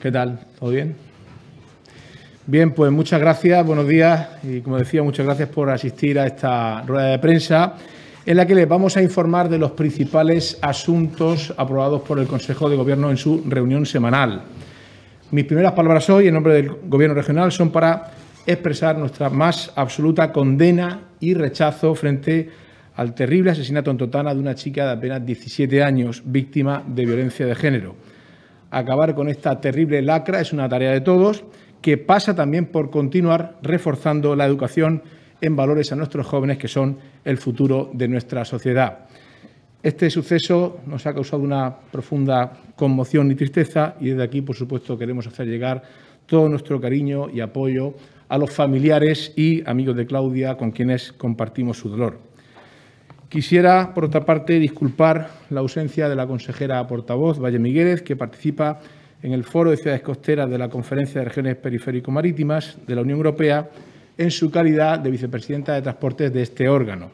¿Qué tal? ¿Todo bien? Bien, pues muchas gracias, buenos días y, como decía, muchas gracias por asistir a esta rueda de prensa en la que les vamos a informar de los principales asuntos aprobados por el Consejo de Gobierno en su reunión semanal. Mis primeras palabras hoy, en nombre del Gobierno regional, son para expresar nuestra más absoluta condena y rechazo frente al terrible asesinato en Totana de una chica de apenas 17 años, víctima de violencia de género. Acabar con esta terrible lacra es una tarea de todos, que pasa también por continuar reforzando la educación en valores a nuestros jóvenes, que son el futuro de nuestra sociedad. Este suceso nos ha causado una profunda conmoción y tristeza y desde aquí, por supuesto, queremos hacer llegar todo nuestro cariño y apoyo a los familiares y amigos de Claudia con quienes compartimos su dolor. Quisiera, por otra parte, disculpar la ausencia de la consejera portavoz, Valle Miguel, que participa en el Foro de Ciudades Costeras de la Conferencia de Regiones Periférico-Marítimas de la Unión Europea en su calidad de vicepresidenta de Transportes de este órgano.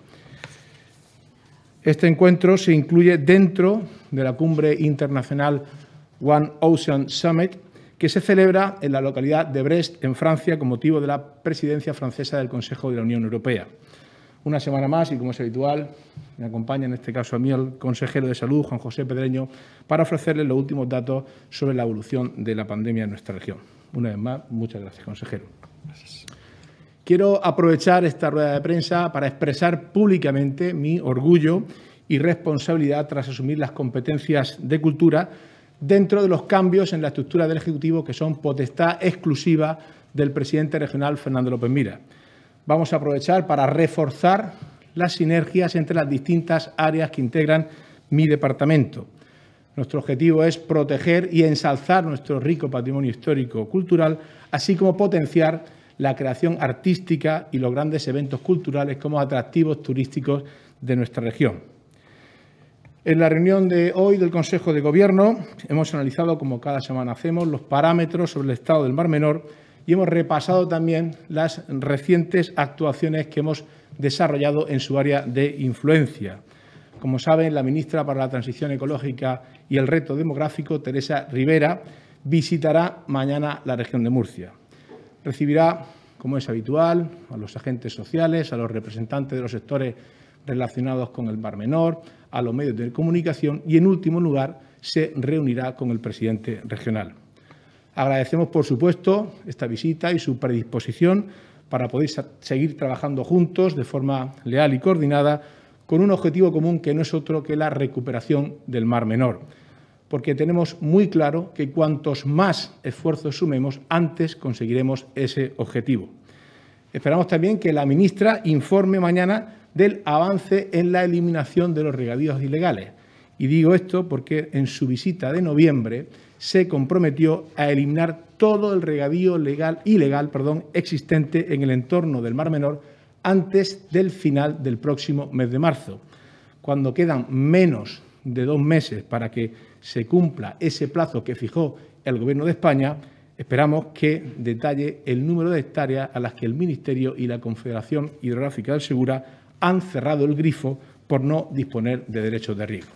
Este encuentro se incluye dentro de la cumbre internacional One Ocean Summit, que se celebra en la localidad de Brest, en Francia, con motivo de la presidencia francesa del Consejo de la Unión Europea. Una semana más, y como es habitual, me acompaña en este caso a mí el consejero de Salud, Juan José Pedreño, para ofrecerles los últimos datos sobre la evolución de la pandemia en nuestra región. Una vez más, muchas gracias, consejero. Gracias. Quiero aprovechar esta rueda de prensa para expresar públicamente mi orgullo y responsabilidad tras asumir las competencias de cultura dentro de los cambios en la estructura del Ejecutivo que son potestad exclusiva del presidente regional, Fernando López Miras. Vamos a aprovechar para reforzar las sinergias entre las distintas áreas que integran mi departamento. Nuestro objetivo es proteger y ensalzar nuestro rico patrimonio histórico-cultural, así como potenciar la creación artística y los grandes eventos culturales como atractivos turísticos de nuestra región. En la reunión de hoy del Consejo de Gobierno hemos analizado, como cada semana hacemos, los parámetros sobre el estado del Mar Menor y hemos repasado también las recientes actuaciones que hemos desarrollado en su área de influencia. Como saben, la ministra para la Transición Ecológica y el Reto Demográfico, Teresa Rivera, visitará mañana la región de Murcia. Recibirá, como es habitual, a los agentes sociales, a los representantes de los sectores relacionados con el Mar Menor, a los medios de comunicación y, en último lugar, se reunirá con el presidente regional. Agradecemos, por supuesto, esta visita y su predisposición para poder seguir trabajando juntos de forma leal y coordinada con un objetivo común que no es otro que la recuperación del Mar Menor, porque tenemos muy claro que cuantos más esfuerzos sumemos, antes conseguiremos ese objetivo. Esperamos también que la ministra informe mañana del avance en la eliminación de los regadíos ilegales. Y digo esto porque en su visita de noviembre se comprometió a eliminar todo el regadío ilegal existente en el entorno del Mar Menor antes del final del próximo mes de marzo. Cuando quedan menos de 2 meses para que se cumpla ese plazo que fijó el Gobierno de España, esperamos que detalle el número de hectáreas a las que el Ministerio y la Confederación Hidrográfica del Segura han cerrado el grifo por no disponer de derechos de riego.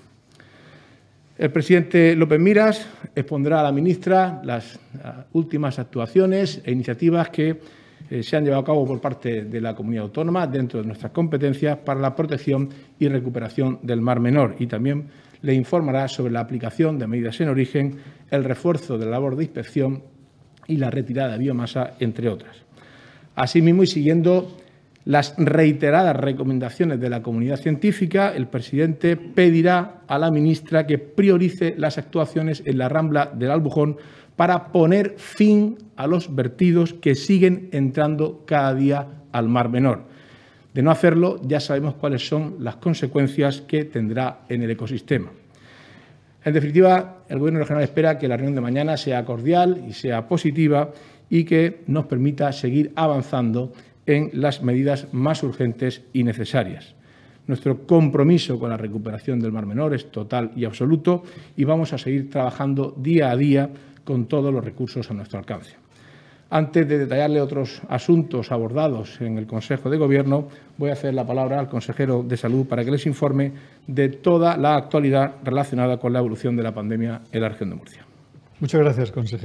El presidente López Miras expondrá a la ministra las últimas actuaciones e iniciativas que se han llevado a cabo por parte de la comunidad autónoma dentro de nuestras competencias para la protección y recuperación del Mar Menor, y también le informará sobre la aplicación de medidas en origen, el refuerzo de la labor de inspección y la retirada de biomasa, entre otras. Asimismo, y siguiendo las reiteradas recomendaciones de la comunidad científica, el presidente pedirá a la ministra que priorice las actuaciones en la Rambla del Albujón para poner fin a los vertidos que siguen entrando cada día al Mar Menor. De no hacerlo, ya sabemos cuáles son las consecuencias que tendrá en el ecosistema. En definitiva, el Gobierno regional espera que la reunión de mañana sea cordial y sea positiva y que nos permita seguir avanzando en las medidas más urgentes y necesarias. Nuestro compromiso con la recuperación del Mar Menor es total y absoluto y vamos a seguir trabajando día a día con todos los recursos a nuestro alcance. Antes de detallarle otros asuntos abordados en el Consejo de Gobierno, voy a hacer la palabra al consejero de Salud para que les informe de toda la actualidad relacionada con la evolución de la pandemia en la región de Murcia. Muchas gracias, consejero.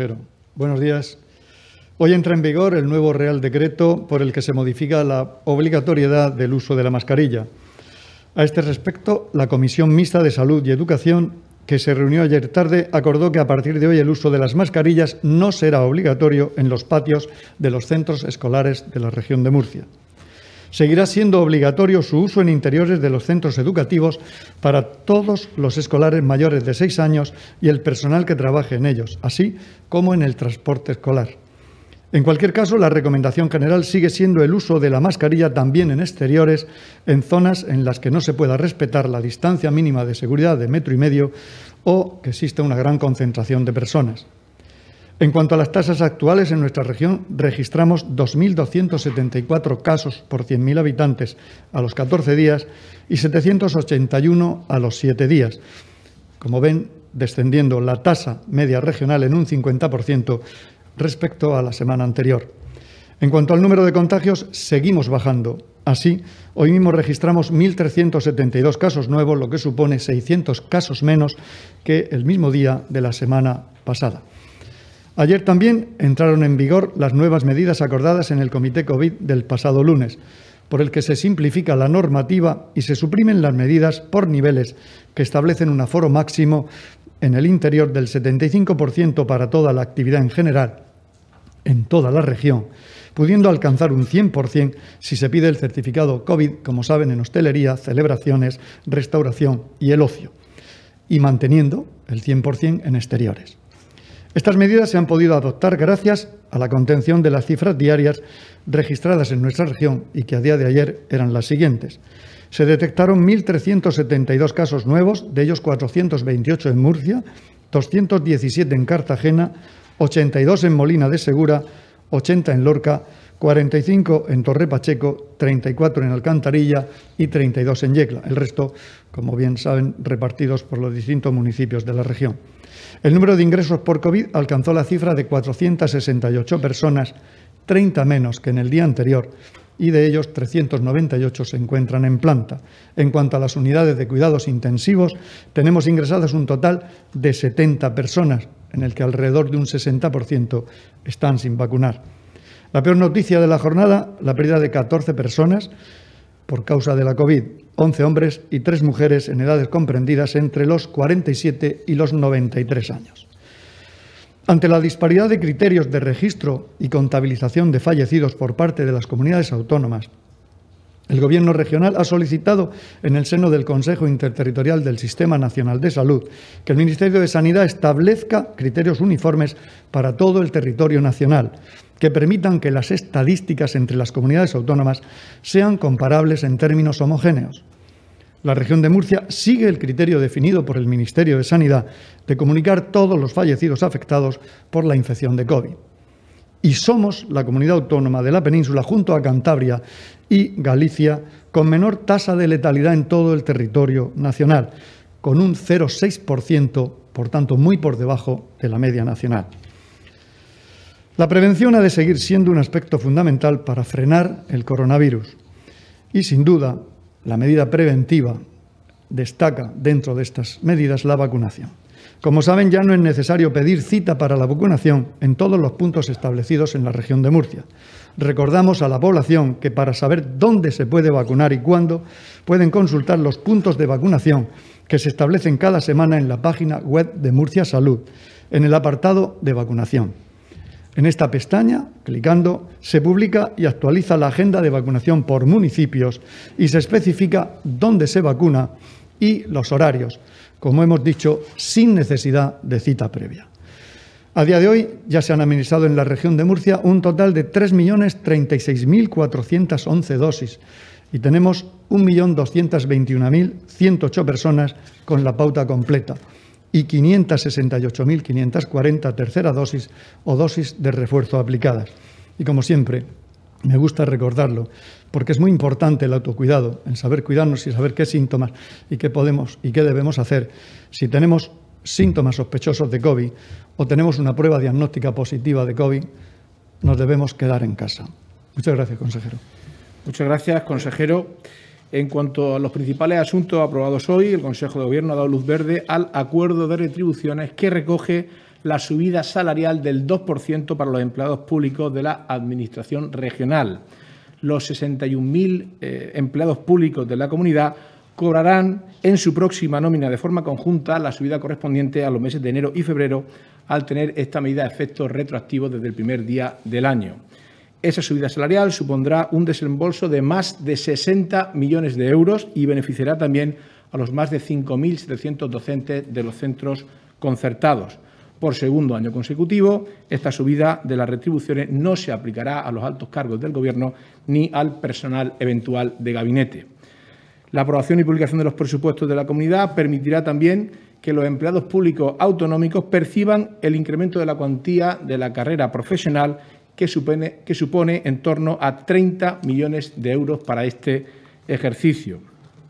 Buenos días. Hoy entra en vigor el nuevo Real Decreto por el que se modifica la obligatoriedad del uso de la mascarilla. A este respecto, la Comisión Mixta de Salud y Educación, que se reunió ayer tarde, acordó que a partir de hoy el uso de las mascarillas no será obligatorio en los patios de los centros escolares de la región de Murcia. Seguirá siendo obligatorio su uso en interiores de los centros educativos para todos los escolares mayores de 6 años y el personal que trabaje en ellos, así como en el transporte escolar. En cualquier caso, la recomendación general sigue siendo el uso de la mascarilla también en exteriores, en zonas en las que no se pueda respetar la distancia mínima de seguridad de 1,5 metros o que exista una gran concentración de personas. En cuanto a las tasas actuales, en nuestra región registramos 2.274 casos por 100.000 habitantes a los 14 días y 781 a los 7 días. Como ven, descendiendo la tasa media regional en un 50% respecto a la semana anterior. En cuanto al número de contagios, seguimos bajando. Así, hoy mismo registramos 1.372 casos nuevos, lo que supone 600 casos menos que el mismo día de la semana pasada. Ayer también entraron en vigor las nuevas medidas acordadas en el Comité COVID del pasado lunes, por el que se simplifica la normativa y se suprimen las medidas por niveles que establecen un aforo máximo en el interior del 75% para toda la actividad en general, en toda la región, pudiendo alcanzar un 100% si se pide el certificado COVID, como saben, en hostelería, celebraciones, restauración y el ocio, y manteniendo el 100% en exteriores. Estas medidas se han podido adoptar gracias a la contención de las cifras diarias registradas en nuestra región y que a día de ayer eran las siguientes. Se detectaron 1.372 casos nuevos, de ellos 428 en Murcia, 217 en Cartagena, 82 en Molina de Segura, 80 en Lorca, 45 en Torre Pacheco, 34 en Alcantarilla y 32 en Yecla. El resto, como bien saben, repartidos por los distintos municipios de la región. El número de ingresos por COVID alcanzó la cifra de 468 personas, 30 menos que en el día anterior, y de ellos 398 se encuentran en planta. En cuanto a las unidades de cuidados intensivos, tenemos ingresadas un total de 70 personas, en el que alrededor de un 60% están sin vacunar. La peor noticia de la jornada, la pérdida de 14 personas por causa de la COVID, 11 hombres y 3 mujeres en edades comprendidas entre los 47 y los 93 años. Ante la disparidad de criterios de registro y contabilización de fallecidos por parte de las comunidades autónomas, el Gobierno regional ha solicitado en el seno del Consejo Interterritorial del Sistema Nacional de Salud que el Ministerio de Sanidad establezca criterios uniformes para todo el territorio nacional, que permitan que las estadísticas entre las comunidades autónomas sean comparables en términos homogéneos. La región de Murcia sigue el criterio definido por el Ministerio de Sanidad de comunicar todos los fallecidos afectados por la infección de COVID. Y somos la comunidad autónoma de la península, junto a Cantabria y Galicia, con menor tasa de letalidad en todo el territorio nacional, con un 0,6%, por tanto muy por debajo de la media nacional. La prevención ha de seguir siendo un aspecto fundamental para frenar el coronavirus y, sin duda, la medida preventiva destaca dentro de estas medidas la vacunación. Como saben, ya no es necesario pedir cita para la vacunación en todos los puntos establecidos en la región de Murcia. Recordamos a la población que para saber dónde se puede vacunar y cuándo, pueden consultar los puntos de vacunación que se establecen cada semana en la página web de Murcia Salud, en el apartado de vacunación. En esta pestaña, clicando, se publica y actualiza la agenda de vacunación por municipios y se especifica dónde se vacuna y los horarios, como hemos dicho, sin necesidad de cita previa. A día de hoy ya se han administrado en la región de Murcia un total de 3.036.411 dosis y tenemos 1.221.108 personas con la pauta completa y 568.540 tercera dosis o dosis de refuerzo aplicadas. Y como siempre, me gusta recordarlo, porque es muy importante el autocuidado, el saber cuidarnos y saber qué síntomas y qué podemos y qué debemos hacer si tenemos síntomas sospechosos de COVID o tenemos una prueba diagnóstica positiva de COVID, nos debemos quedar en casa. Muchas gracias, consejero. Muchas gracias, consejero. En cuanto a los principales asuntos aprobados hoy, el Consejo de Gobierno ha dado luz verde al acuerdo de retribuciones que recoge la subida salarial del 2% para los empleados públicos de la Administración regional. Los 61.000 empleados públicos de la comunidad cobrarán en su próxima nómina de forma conjunta la subida correspondiente a los meses de enero y febrero, al tener esta medida efectos retroactivos desde el primer día del año. Esa subida salarial supondrá un desembolso de más de 60 millones de euros y beneficiará también a los más de 5.700 docentes de los centros concertados. Por segundo año consecutivo, esta subida de las retribuciones no se aplicará a los altos cargos del Gobierno ni al personal eventual de gabinete. La aprobación y publicación de los presupuestos de la comunidad permitirá también que los empleados públicos autonómicos perciban el incremento de la cuantía de la carrera profesional que supone en torno a 30 millones de euros para este ejercicio.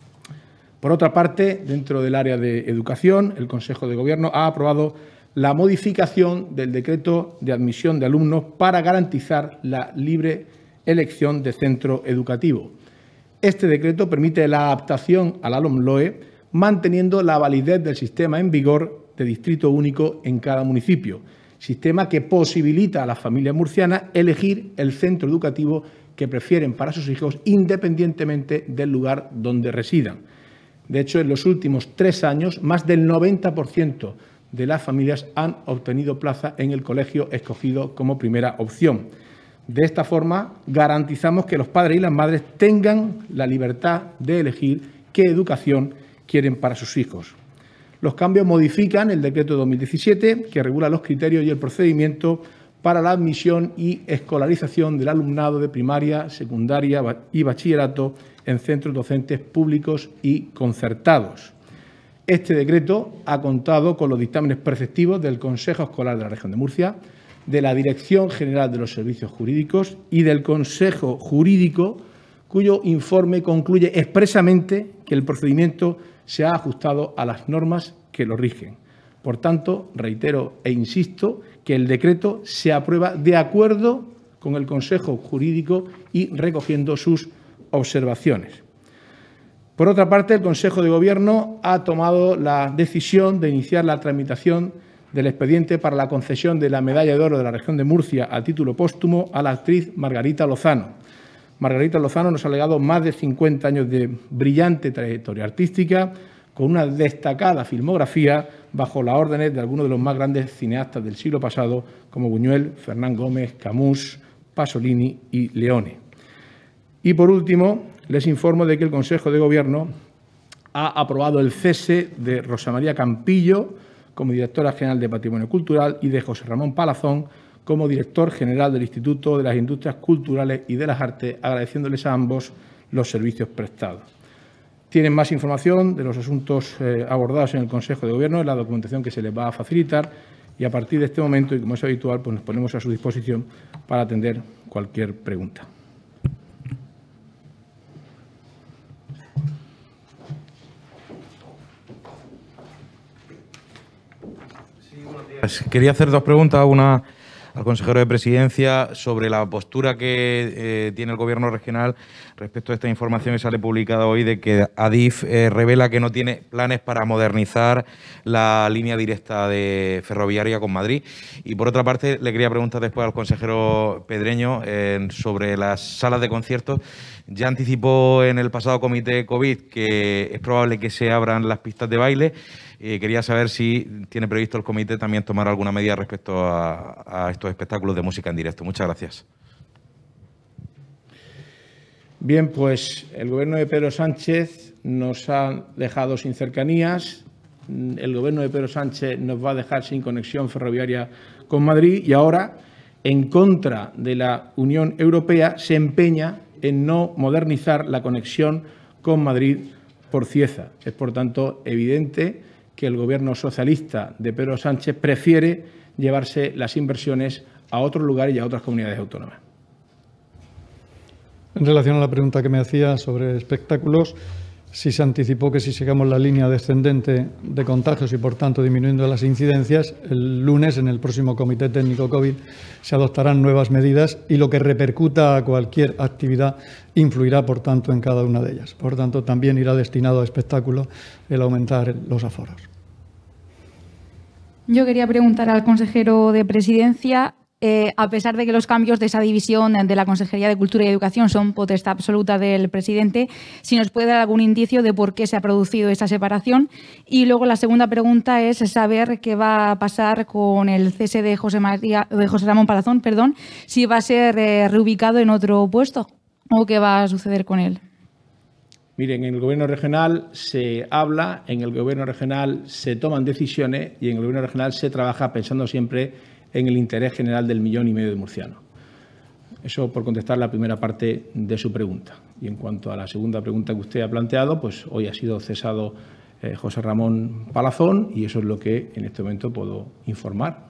Por otra parte, dentro del área de educación, el Consejo de Gobierno ha aprobado la modificación del decreto de admisión de alumnos para garantizar la libre elección de centro educativo. Este decreto permite la adaptación a la LOMLOE, manteniendo la validez del sistema en vigor de distrito único en cada municipio, sistema que posibilita a las familias murcianas elegir el centro educativo que prefieren para sus hijos independientemente del lugar donde residan. De hecho, en los últimos 3 años, más del 90% de las familias han obtenido plaza en el colegio escogido como primera opción. De esta forma, garantizamos que los padres y las madres tengan la libertad de elegir qué educación quieren para sus hijos. Los cambios modifican el decreto de 2017, que regula los criterios y el procedimiento para la admisión y escolarización del alumnado de primaria, secundaria y bachillerato en centros docentes públicos y concertados. Este decreto ha contado con los dictámenes preceptivos del Consejo Escolar de la Región de Murcia, de la Dirección General de los Servicios Jurídicos y del Consejo Jurídico, cuyo informe concluye expresamente que el procedimiento se ha ajustado a las normas que lo rigen. Por tanto, reitero e insisto que el decreto se aprueba de acuerdo con el Consejo Jurídico y recogiendo sus observaciones. Por otra parte, el Consejo de Gobierno ha tomado la decisión de iniciar la tramitación del expediente para la concesión de la Medalla de Oro de la Región de Murcia a título póstumo a la actriz Margarita Lozano. Margarita Lozano nos ha legado más de 50 años de brillante trayectoria artística, con una destacada filmografía bajo las órdenes de algunos de los más grandes cineastas del siglo pasado, como Buñuel, Fernán Gómez, Camus, Pasolini y Leone. Y, por último, les informo de que el Consejo de Gobierno ha aprobado el cese de Rosa María Campillo como directora general de Patrimonio Cultural y de José Ramón Palazón como director general del Instituto de las Industrias Culturales y de las Artes, agradeciéndoles a ambos los servicios prestados. Tienen más información de los asuntos abordados en el Consejo de Gobierno en la documentación que se les va a facilitar y a partir de este momento, y como es habitual, pues nos ponemos a su disposición para atender cualquier pregunta. Quería hacer 2 preguntas, una al consejero de Presidencia sobre la postura que tiene el Gobierno regional respecto a esta información que sale publicada hoy de que Adif revela que no tiene planes para modernizar la línea directa de ferroviaria con Madrid. Y por otra parte, le quería preguntar después al consejero Pedreño sobre las salas de conciertos. Ya anticipó en el pasado comité COVID que es probable que se abran las pistas de baile. Quería saber si tiene previsto el comité también tomar alguna medida respecto a estos espectáculos de música en directo. Muchas gracias. Bien, pues el Gobierno de Pedro Sánchez nos ha dejado sin cercanías, el Gobierno de Pedro Sánchez nos va a dejar sin conexión ferroviaria con Madrid y ahora, en contra de la Unión Europea, se empeña en no modernizar la conexión con Madrid por Cieza. Es, por tanto, evidente que el Gobierno socialista de Pedro Sánchez prefiere llevarse las inversiones a otros lugares y a otras comunidades autónomas. En relación a la pregunta que me hacía sobre espectáculos, sí se anticipó que si sigamos la línea descendente de contagios y, por tanto, disminuyendo las incidencias, el lunes, en el próximo Comité Técnico COVID, se adoptarán nuevas medidas y lo que repercuta a cualquier actividad influirá, por tanto, en cada una de ellas. Por tanto, también irá destinado a espectáculos el aumentar los aforos. Yo quería preguntar al consejero de Presidencia, a pesar de que los cambios de esa división de la Consejería de Cultura y Educación son potestad absoluta del presidente, si nos puede dar algún indicio de por qué se ha producido esa separación. Y luego la segunda pregunta es saber qué va a pasar con el cese de José Ramón Palazón, si va a ser reubicado en otro puesto o qué va a suceder con él. Miren, en el Gobierno regional se habla, en el Gobierno regional se toman decisiones y en el Gobierno regional se trabaja pensando siempre en el interés general del 1,5 millones de murcianos. Eso por contestar la primera parte de su pregunta. Y en cuanto a la segunda pregunta que usted ha planteado, pues hoy ha sido cesado José Ramón Palazón y eso es lo que en este momento puedo informar.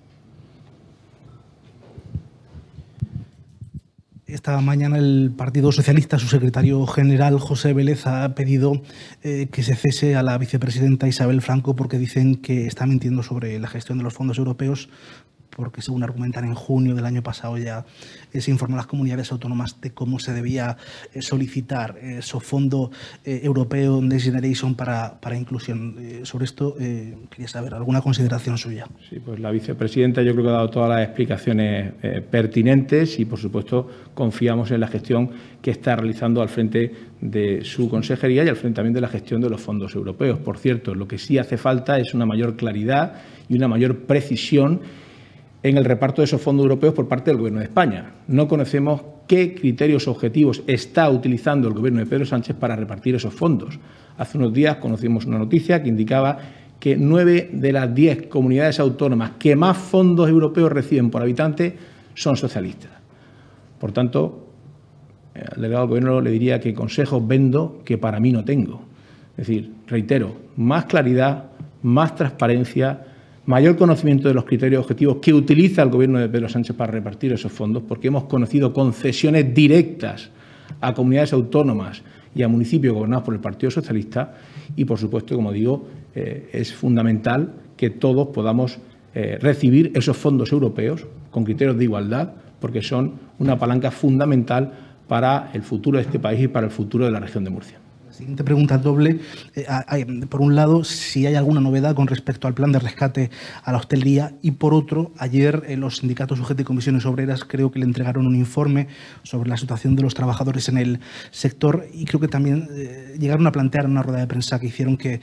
Esta mañana el Partido Socialista, su secretario general, José Vélez, ha pedido que se cese a la vicepresidenta Isabel Franco porque dicen que está mintiendo sobre la gestión de los fondos europeos, porque según argumentan en junio del año pasado ya se informó a las comunidades autónomas de cómo se debía solicitar esos fondos europeos Next Generation para inclusión. Sobre esto quería saber alguna consideración suya. Sí, pues la vicepresidenta yo creo que ha dado todas las explicaciones pertinentes y, por supuesto, confiamos en la gestión que está realizando al frente de su consejería y al frente también de la gestión de los fondos europeos. Por cierto, lo que sí hace falta es una mayor claridad y una mayor precisión en el reparto de esos fondos europeos por parte del Gobierno de España. No conocemos qué criterios objetivos está utilizando el Gobierno de Pedro Sánchez para repartir esos fondos. Hace unos días conocimos una noticia que indicaba que 9 de las 10 comunidades autónomas que más fondos europeos reciben por habitante son socialistas. Por tanto, al delegado del Gobierno le diría que consejos vendo que para mí no tengo. Es decir, reitero, más claridad, más transparencia, mayor conocimiento de los criterios objetivos que utiliza el Gobierno de Pedro Sánchez para repartir esos fondos, porque hemos conocido concesiones directas a comunidades autónomas y a municipios gobernados por el Partido Socialista y, por supuesto, como digo, es fundamental que todos podamos recibir esos fondos europeos con criterios de igualdad, porque son una palanca fundamental para el futuro de este país y para el futuro de la región de Murcia. Siguiente pregunta doble. Por un lado, si hay alguna novedad con respecto al plan de rescate a la hostelería y, por otro, ayer los sindicatos UGT y comisiones obreras creo que le entregaron un informe sobre la situación de los trabajadores en el sector y creo que también llegaron a plantear en una rueda de prensa que hicieron que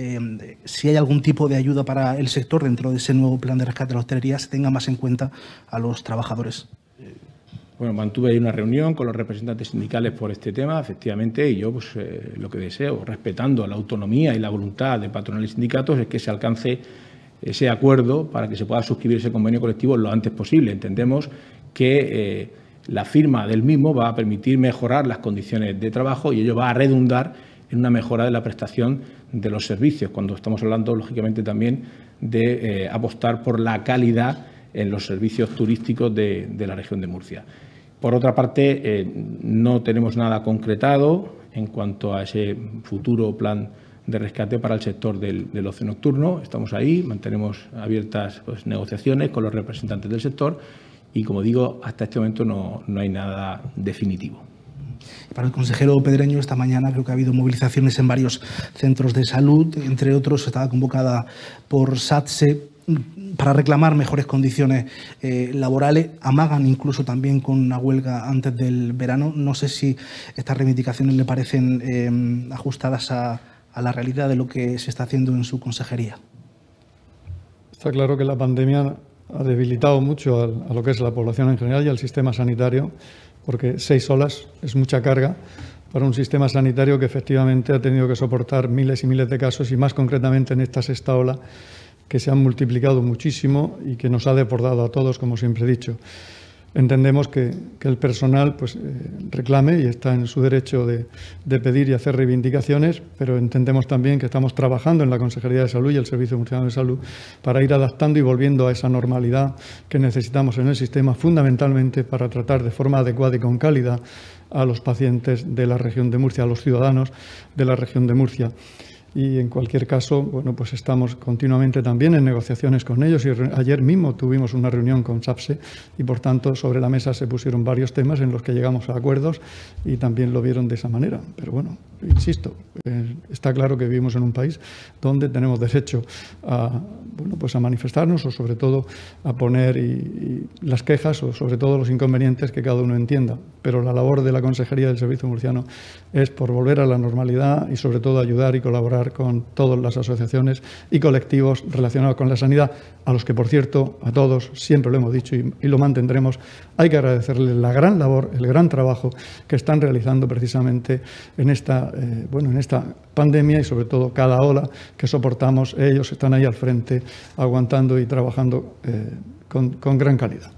si hay algún tipo de ayuda para el sector dentro de ese nuevo plan de rescate a la hostelería se tenga más en cuenta a los trabajadores. Bueno, mantuve ahí una reunión con los representantes sindicales por este tema, efectivamente, y yo pues lo que deseo, respetando la autonomía y la voluntad de patronal y sindicatos, es que se alcance ese acuerdo para que se pueda suscribir ese convenio colectivo lo antes posible. Entendemos que la firma del mismo va a permitir mejorar las condiciones de trabajo y ello va a redundar en una mejora de la prestación de los servicios, cuando estamos hablando, lógicamente, también de apostar por la calidad en los servicios turísticos de la región de Murcia. Por otra parte, no tenemos nada concretado en cuanto a ese futuro plan de rescate para el sector del ocio nocturno. Estamos ahí, mantenemos abiertas negociaciones con los representantes del sector y, como digo, hasta este momento no hay nada definitivo. Para el consejero Pedreño, esta mañana creo que ha habido movilizaciones en varios centros de salud, entre otros estaba convocada por SATSE para reclamar mejores condiciones laborales. Amagan incluso también con una huelga antes del verano. No sé si estas reivindicaciones le parecen ajustadas a la realidad de lo que se está haciendo en su consejería. Está claro que la pandemia ha debilitado mucho a lo que es la población en general y al sistema sanitario, porque 6 olas es mucha carga para un sistema sanitario que efectivamente ha tenido que soportar miles y miles de casos y más concretamente en esta 6ª ola que se han multiplicado muchísimo y que nos ha deportado a todos, como siempre he dicho. Entendemos que el personal reclame y está en su derecho de pedir y hacer reivindicaciones, pero entendemos también que estamos trabajando en la Consejería de Salud y el Servicio Murciano de Salud para ir adaptando y volviendo a esa normalidad que necesitamos en el sistema, fundamentalmente para tratar de forma adecuada y con calidad a los pacientes de la región de Murcia, a los ciudadanos de la región de Murcia. y en cualquier caso, bueno, pues estamos continuamente también en negociaciones con ellos y ayer mismo tuvimos una reunión con SAPSE y por tanto sobre la mesa se pusieron varios temas en los que llegamos a acuerdos y también lo vieron de esa manera. Pero bueno, insisto, está claro que vivimos en un país donde tenemos derecho a, bueno, pues a manifestarnos o sobre todo a poner las quejas o sobre todo los inconvenientes que cada uno entienda. Pero la labor de la Consejería del Servicio Murciano es por volver a la normalidad y sobre todo ayudar y colaborar con todas las asociaciones y colectivos relacionados con la sanidad, a los que, por cierto, a todos, siempre lo hemos dicho y lo mantendremos, hay que agradecerles la gran labor, el gran trabajo que están realizando precisamente en esta pandemia y sobre todo cada ola que soportamos. Ellos están ahí al frente aguantando y trabajando con gran calidad.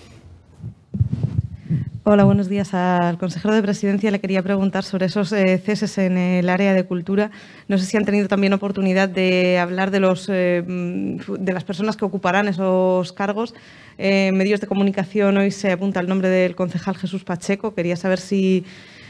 Hola, buenos días. Al consejero de Presidencia le quería preguntar sobre esos ceses en el área de cultura. No sé si han tenido también oportunidad de hablar de las personas que ocuparán esos cargos. Medios de comunicación hoy se apunta el nombre del concejal Jesús Pacheco. Quería saber si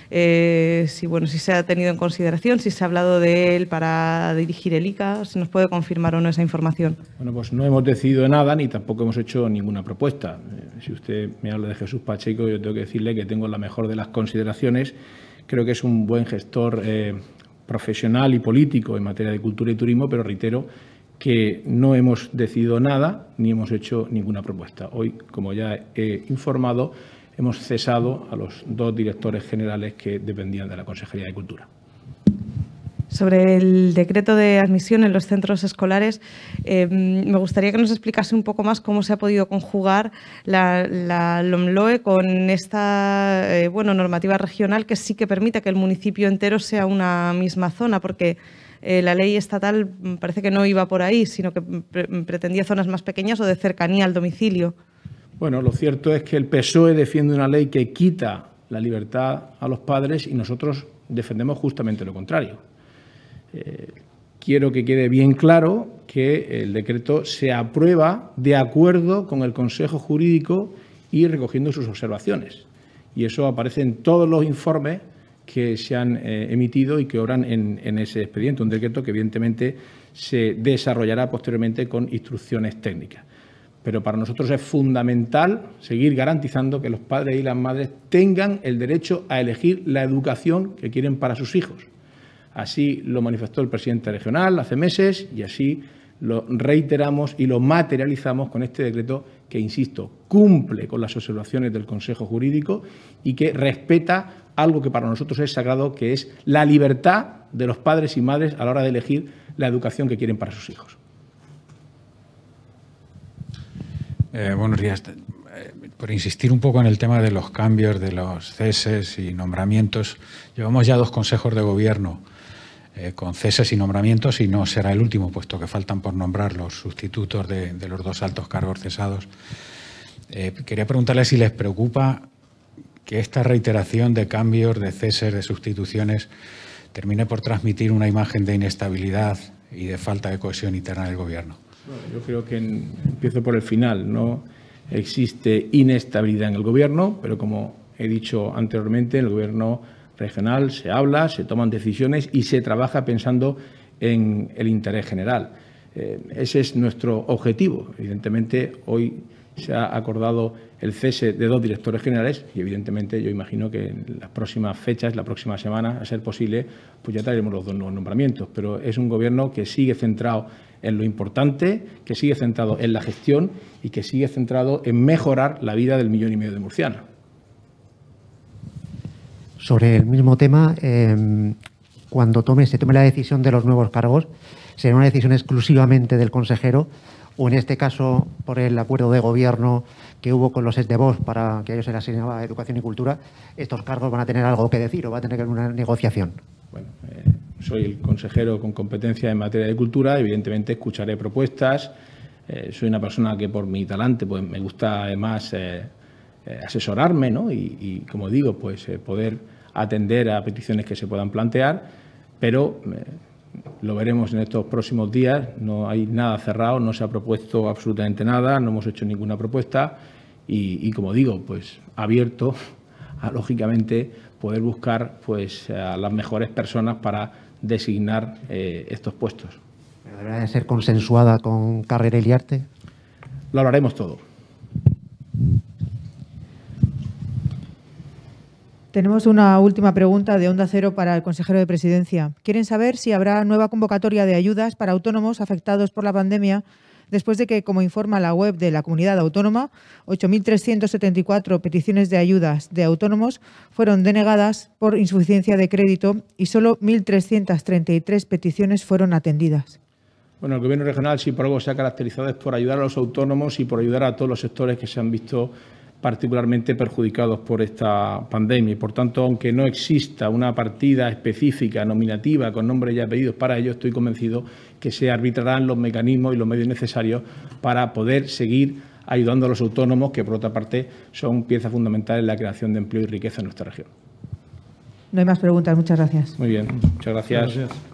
se ha tenido en consideración, si se ha hablado de él para dirigir el ICA, si nos puede confirmar o no esa información. Bueno, pues no hemos decidido nada ni tampoco hemos hecho ninguna propuesta. Si usted me habla de Jesús Pacheco, yo tengo que decirle que tengo la mejor de las consideraciones. Creo que es un buen gestor profesional y político en materia de cultura y turismo, pero reitero que no hemos decidido nada ni hemos hecho ninguna propuesta. Hoy, como ya he informado, hemos cesado a los 2 directores generales que dependían de la Consejería de Cultura. Sobre el decreto de admisión en los centros escolares, me gustaría que nos explicase un poco más cómo se ha podido conjugar la LOMLOE con esta normativa regional que sí que permite que el municipio entero sea una misma zona, porque la ley estatal parece que no iba por ahí, sino que pretendía zonas más pequeñas o de cercanía al domicilio. Bueno, lo cierto es que el PSOE defiende una ley que quita la libertad a los padres y nosotros defendemos justamente lo contrario. Quiero que quede bien claro que el decreto se aprueba de acuerdo con el Consejo Jurídico y recogiendo sus observaciones. Y eso aparece en todos los informes que se han emitido y que obran en ese expediente, un decreto que evidentemente se desarrollará posteriormente con instrucciones técnicas. Pero para nosotros es fundamental seguir garantizando que los padres y las madres tengan el derecho a elegir la educación que quieren para sus hijos. Así lo manifestó el presidente regional hace meses y así lo reiteramos y lo materializamos con este decreto que, insisto, cumple con las observaciones del Consejo Jurídico y que respeta algo que para nosotros es sagrado, que es la libertad de los padres y madres a la hora de elegir la educación que quieren para sus hijos. Buenos días. Por insistir un poco en el tema de los cambios, de los ceses y nombramientos, llevamos ya 2 consejos de gobierno con ceses y nombramientos y no será el último, puesto que faltan por nombrar los sustitutos de los 2 altos cargos cesados. Quería preguntarle si les preocupa que esta reiteración de cambios, de ceses, de sustituciones, termine por transmitir una imagen de inestabilidad y de falta de cohesión interna del gobierno. Bueno, yo creo que empiezo por el final. No existe inestabilidad en el Gobierno, pero como he dicho anteriormente, en el Gobierno regional se habla, se toman decisiones y se trabaja pensando en el interés general. Ese es nuestro objetivo. Evidentemente, hoy se ha acordado el cese de 2 directores generales y, evidentemente, yo imagino que en las próximas fechas, la próxima semana, a ser posible, pues ya traeremos los 2 nuevos nombramientos. Pero es un Gobierno que sigue centrado en lo importante, que sigue centrado en la gestión y que sigue centrado en mejorar la vida del 1,5 millones de murcianos. Sobre el mismo tema, cuando se tome la decisión de los nuevos cargos, ¿será una decisión exclusivamente del consejero o, en este caso, por el acuerdo de gobierno que hubo con los SDVOS para que a ellos se les asignaba Educación y Cultura, estos cargos van a tener algo que decir o va a tener que haber una negociación? Bueno, soy el consejero con competencia en materia de cultura, evidentemente escucharé propuestas. Soy una persona que por mi talante pues me gusta además asesorarme, ¿no? Y como digo, pues poder atender a peticiones que se puedan plantear, pero lo veremos en estos próximos días. No hay nada cerrado, no se ha propuesto absolutamente nada, no hemos hecho ninguna propuesta y como digo, pues abierto a, lógicamente, poder buscar pues a las mejores personas para designar estos puestos. ¿Pero deberá de ser consensuada con Carrera y Iriarte? Lo hablaremos todo. Tenemos una última pregunta de Onda Cero para el consejero de Presidencia. Quieren saber si habrá nueva convocatoria de ayudas para autónomos afectados por la pandemia después de que, como informa la web de la comunidad autónoma, 8.374 peticiones de ayudas de autónomos fueron denegadas por insuficiencia de crédito y solo 1.333 peticiones fueron atendidas. Bueno, el Gobierno regional, si por algo se ha caracterizado, es por ayudar a los autónomos y por ayudar a todos los sectores que se han visto particularmente perjudicados por esta pandemia. Y, por tanto, aunque no exista una partida específica, nominativa, con nombres y apellidos para ello, estoy convencido que se arbitrarán los mecanismos y los medios necesarios para poder seguir ayudando a los autónomos, que, por otra parte, son pieza fundamental en la creación de empleo y riqueza en nuestra región. No hay más preguntas. Muchas gracias. Muy bien. Muchas gracias.